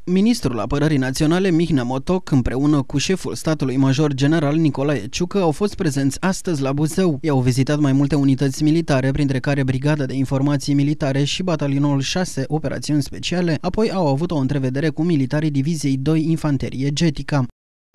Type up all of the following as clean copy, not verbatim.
Ministrul Apărării Naționale Mihnea Motoc, împreună cu șeful statului major general Nicolae Ciucă, au fost prezenți astăzi la Buzău. I-au vizitat mai multe unități militare, printre care Brigada de Informații Militare și Batalionul 6 Operațiuni Speciale, apoi au avut o întrevedere cu militarii Diviziei 2 Infanterie Getica.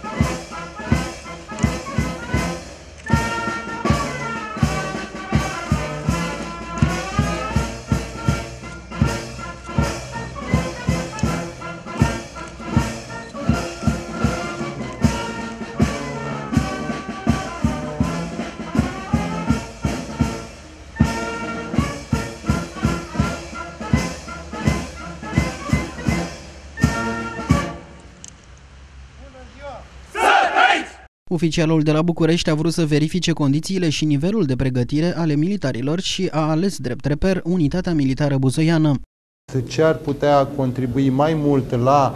Oficialul de la București a vrut să verifice condițiile și nivelul de pregătire ale militarilor și a ales drept reper unitatea militară buzoiană. Ce ar putea contribui mai mult la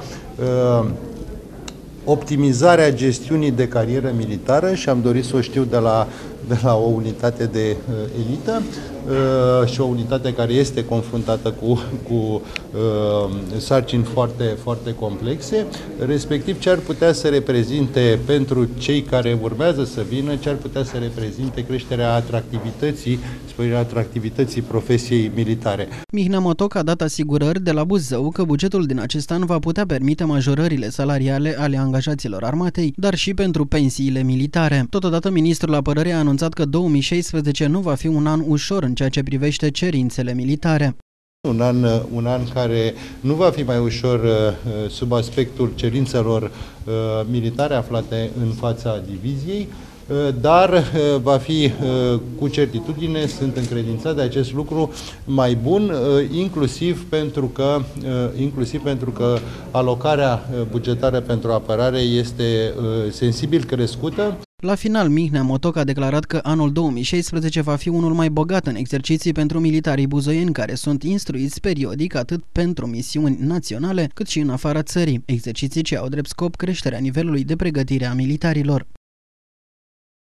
optimizarea gestiunii de carieră militară și am dorit să o știu de la o unitate de elită și o unitate care este confruntată cu sarcini foarte, foarte complexe, respectiv ce ar putea să reprezinte pentru cei care urmează să vină, ce ar putea să reprezinte creșterea atractivității, sporirea atractivității profesiei militare. Mihnea Motoc a dat asigurări de la Buzău că bugetul din acest an va putea permite majorările salariale ale angajaților armatei, dar și pentru pensiile militare. Totodată, ministrul apărării a anunțat că 2016 nu va fi un an ușor în ceea ce privește cerințele militare. Un an care nu va fi mai ușor sub aspectul cerințelor militare aflate în fața diviziei, dar va fi cu certitudine, sunt încredințat de acest lucru, mai bun, inclusiv pentru că alocarea bugetară pentru apărare este sensibil crescută. La final, Mihnea Motoc a declarat că anul 2016 va fi unul mai bogat în exerciții pentru militarii buzoieni, care sunt instruiți periodic atât pentru misiuni naționale cât și în afara țării, exerciții ce au drept scop creșterea nivelului de pregătire a militarilor.